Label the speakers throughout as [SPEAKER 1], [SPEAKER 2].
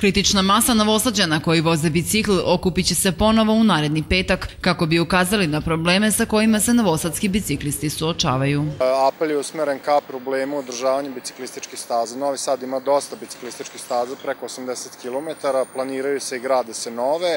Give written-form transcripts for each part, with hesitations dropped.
[SPEAKER 1] Kritična masa Novosađana koji voze bicikl okupit će se ponovo u naredni petak kako bi ukazali na probleme sa kojima se novosadski biciklisti suočavaju.
[SPEAKER 2] Apel je usmeren ka problemu održavanja biciklističkih staza. Novi Sad ima dosta biciklističkih staza, preko 80 km, planiraju se i grade se nove.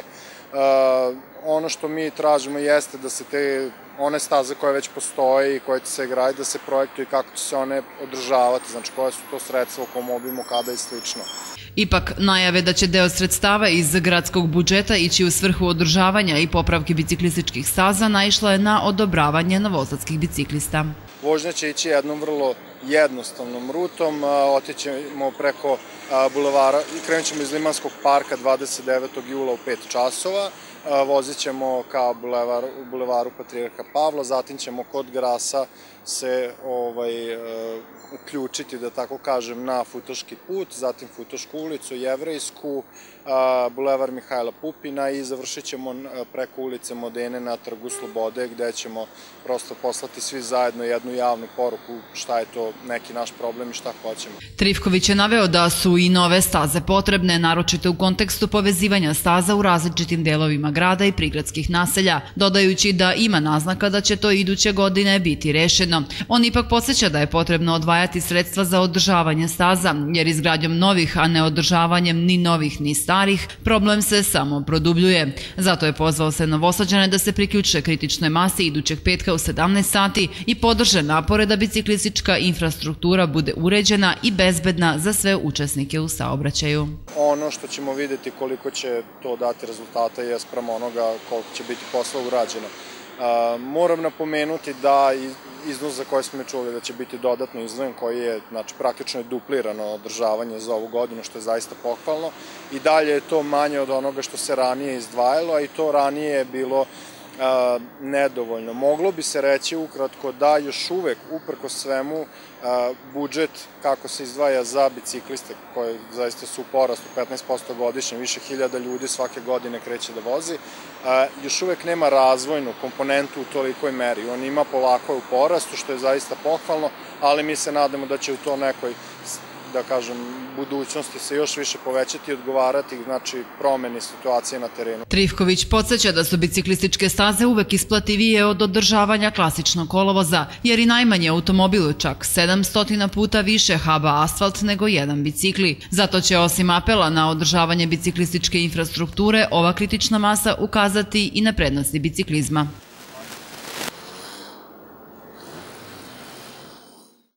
[SPEAKER 2] Ono što mi tražimo jeste da se one staze koje već postoje i koje će se graditi, da se projektuju i kako će se one održavati, znači koje su to sredstva u kom obimu, kada i slično.
[SPEAKER 1] Ipak, najave da će deo sredstava iz gradskog budžeta ići u svrhu održavanja i popravke biciklističkih staza naišla je na odobravanje novosadskih biciklista.
[SPEAKER 2] Vožnja će ići jednom vrlo jednostavnom rutom, otićemo preko bulevara i krenut ćemo iz Limanskog parka 29. jula u 5 časova, vozit ćemo ka bulevaru Patrijarha Pavla, zatim ćemo kod Grasa se uključiti, da tako kažem, na Futoški put, zatim Futošku ulicu, Jevrejsku, bulevar Mihajla Pupina i završit ćemo preko ulice Modene na Trgu Slobode, gde ćemo prosto poslati svi zajedno jednu javnu poruku šta je to neki naš problem i šta hoćemo.
[SPEAKER 1] Trifković je naveo da su i nove staze potrebne, naročito u kontekstu povezivanja staza u različitim delovima grada i prigradskih naselja, dodajući da ima naznaka da će to iduće godine biti rešeno. On ipak podsjeća da je potrebno odvajati sredstva za održavanje staza, jer izgradnjom novih, a ne održavanjem ni novih ni starih, problem se samo produbljuje. Zato je pozvao sve Novosađane da se priključe kritičnoj masi idućeg petka u 17 sati i podrže napore da biciklistička infrastruktura bude uređena i bezbedna za sve učesnike u saobraćaju.
[SPEAKER 2] Ono što ćemo vidjeti koliko će to dati rezultata je sprem onoga koliko će biti posla urađeno. Moram napomenuti da iznos za koji smo čuli da će biti dodatno izdvojen, koji je praktično duplirano održavanje za ovu godinu, što je zaista pohvalno. I dalje je to manje od onoga što se ranije izdvajalo, a i to ranije je bilo nedovoljno. Moglo bi se reći ukratko da još uvek, uprkos svemu, budžet kako se izdvaja za bicikliste, koji zaista su u porastu 15% godišnje, više hiljada ljudi svake godine kreće da vozi, još uvek nema razvojnu komponentu u tolikoj meri. On ima polako u porastu, što je zaista pohvalno, ali mi se nadamo da će u to nekoj, da kažem, budućnosti se još više povećati i odgovarati, znači, promeni situacije na terenu.
[SPEAKER 1] Trifković podsjeća da su biciklističke staze uvek isplativije od održavanja klasičnog kolovoza, jer i najmanje automobilu, čak 700 puta više haba asfalt nego jedan bicikli. Zato će osim apela na održavanje biciklističke infrastrukture, ova kritična masa ukazati i na prednosti biciklizma.